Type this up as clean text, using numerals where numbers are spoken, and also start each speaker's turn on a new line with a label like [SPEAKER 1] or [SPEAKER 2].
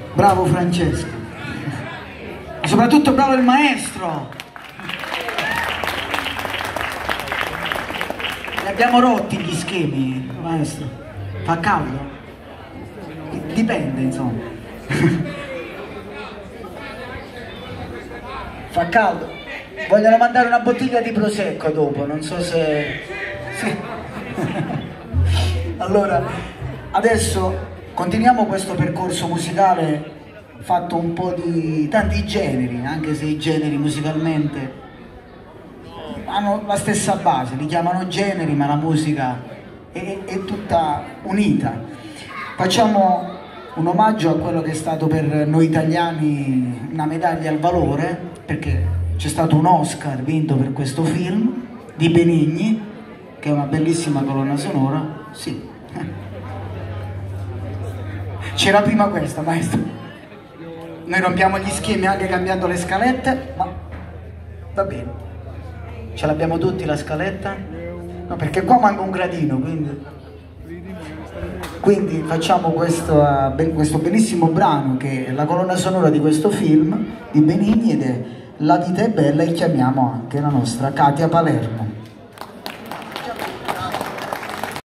[SPEAKER 1] Bravo Francesco. E soprattutto bravo il maestro. Li abbiamo rotti gli schemi, maestro. Fa caldo? Dipende, insomma. Fa caldo? Vogliono mandare una bottiglia di prosecco dopo, non so se... Sì. Allora, adesso continuiamo questo percorso musicale fatto un po' di tanti generi, anche se i generi musicalmente hanno la stessa base, li chiamano generi, ma la musica è tutta unita. Facciamo un omaggio a quello che è stato per noi italiani una medaglia al valore, perché c'è stato un Oscar vinto per questo film di Benigni, che è una bellissima colonna sonora. Sì. C'era prima questa, maestro. Noi rompiamo gli schemi anche cambiando le scalette, ma va bene. Ce l'abbiamo tutti la scaletta? No, perché qua manca un gradino, quindi facciamo questo bellissimo brano che è la colonna sonora di questo film di Benigni ed è La vita è bella, e chiamiamo anche la nostra Katia Palermo.